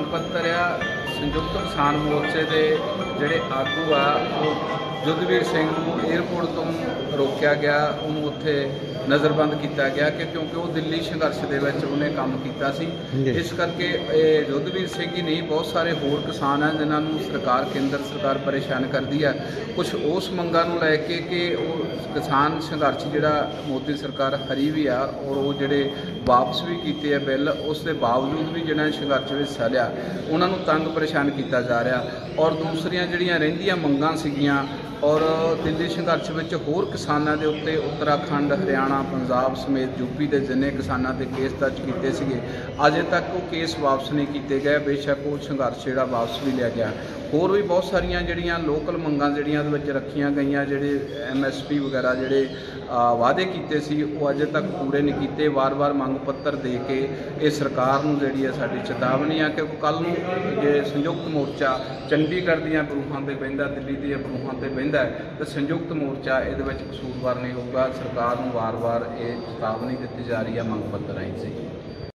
ਮੰਗ ਪੱਤਰ ਆ ਸੰਯੁਕਤ ਕਿਸਾਨ ਮੋਰਚੇ ਦੇ ਜਿਹੜੇ ਆਗੂ ਆ ਉਹ ਜੁੱਧਵੀਰ ਸਿੰਘ ਨੂੰ ਏਅਰਪੋਰਟ ਤੋਂ ਰੋਕਿਆ ਗਿਆ, ਉਹਨੂੰ ਉੱਥੇ ਨਜ਼ਰਬੰਦ ਕੀਤਾ ਗਿਆ ਕਿ ਕਿਉਂਕਿ ਉਹ ਦਿੱਲੀ ਸੰਘਰਸ਼ ਦੇ ਵਿੱਚ ਉਹਨੇ ਕੰਮ ਕੀਤਾ ਸੀ। ਇਸ ਕਰਕੇ ਇਹ ਜੁੱਧਵੀਰ ਸਿੰਘ ਹੀ ਨਹੀਂ, ਬਹੁਤ ਸਾਰੇ ਹੋਰ ਕਿਸਾਨ ਹਨ ਜਿਨ੍ਹਾਂ ਨੂੰ ਸਰਕਾਰ, ਕੇਂਦਰ ਸਰਕਾਰ ਪਰੇਸ਼ਾਨ ਕਰਦੀ ਹੈ। ਕੁਛ ਉਸ ਮੰਗਾਂ ਨੂੰ ਲੈ ਕੇ ਕਿ ਉਹ ਕਿਸਾਨ ਸੰਘਰਸ਼ ਜਿਹੜਾ ਮੋਦੀ ਸਰਕਾਰ ਹਰੀ ਵੀ ਆ ਔਰ ਉਹ ਜਿਹੜੇ ਵਾਪਸ ਵੀ ਕੀਤੇ ਆ ਬਿੱਲ, ਉਸ ਦੇ ਬਾਵਜੂਦ ਵੀ ਜਿਹਨਾਂ ਨੇ ਸੰਘਰਸ਼ ਵਿੱਚ ਹਿੱਸਾ ਲਿਆ ਉਹਨਾਂ ਨੂੰ ਤੰਗ ਪਰੇਸ਼ਾਨ ਕੀਤਾ ਜਾ ਰਿਹਾ। ਔਰ ਦੂਸਰੀਆਂ ਜਿਹੜੀਆਂ ਰਹਿੰਦੀਆਂ ਮੰਗਾਂ ਸੀਗੀਆਂ ਔਰ ਦਿੱਲੀ ਸੰਘਰਸ਼ ਵਿੱਚ ਹੋਰ ਕਿਸਾਨਾਂ ਦੇ ਉੱਤੇ ਉੱਤਰਾਖੰਡ, ਹਰਿਆਣਾ, ਪੰਜਾਬ ਸਮੇਤ ਯੂਪੀ ਦੇ ਜਿੰਨੇ ਕਿਸਾਨਾਂ ਦੇ ਕੇਸ ਦਰਜ ਕੀਤੇ ਸੀਗੇ, ਅਜੇ ਤੱਕ ਉਹ ਕੇਸ ਵਾਪਸ ਨਹੀਂ ਕੀਤੇ ਗਏ। ਬੇਸ਼ੱਕ ਉਹ ਸੰਘਰਸ਼ ਜਿਹੜਾ ਵਾਪਸ ਵੀ ਲਿਆ ਗਿਆ। ਹੋਰ ਵੀ ਬਹੁਤ ਸਾਰੀਆਂ ਜਿਹੜੀਆਂ ਲੋਕਲ ਮੰਗਾਂ ਜਿਹੜੀਆਂ ਉਹਦੇ ਵਿੱਚ ਰੱਖੀਆਂ ਗਈਆਂ, ਜਿਹੜੇ MSP ਵਗੈਰਾ ਜਿਹੜੇ ਵਾਅਦੇ ਕੀਤੇ ਸੀ ਉਹ ਅਜੇ ਤੱਕ ਪੂਰੇ ਨਹੀਂ ਕੀਤੇ। ਵਾਰ-ਵਾਰ ਮੰਗ ਪੱਤਰ ਦੇ ਕੇ ਇਹ ਸਰਕਾਰ ਨੂੰ ਜਿਹੜੀ ਹੈ ਸਾਡੀ ਚੇਤਾਵਨੀ ਆ ਕਿ ਕੱਲ੍ਹ ਨੂੰ ਜੇ ਸੰਯੁਕਤ ਮੋਰਚਾ ਚੰਡੀਗੜ੍ਹ ਦੀਆਂ ਬਰੂਹਾਂ 'ਤੇ ਬਹਿੰਦਾ, ਦਿੱਲੀ ਦੀਆਂ ਬਰੂਹਾਂ 'ਤੇ ਬਹਿੰਦਾ ਤਾਂ ਸੰਯੁਕਤ ਮੋਰਚਾ ਇਹਦੇ ਵਿੱਚ ਕਸੂਰਵਾਰ ਨਹੀਂ ਹੋਊਗਾ। ਸਰਕਾਰ ਨੂੰ ਵਾਰ-ਵਾਰ ਇਹ ਚੇਤਾਵਨੀ ਦਿੱਤੀ ਜਾ ਰਹੀ ਹੈ ਮੰਗ ਪੱਤਰ ਰਾਹੀਂ।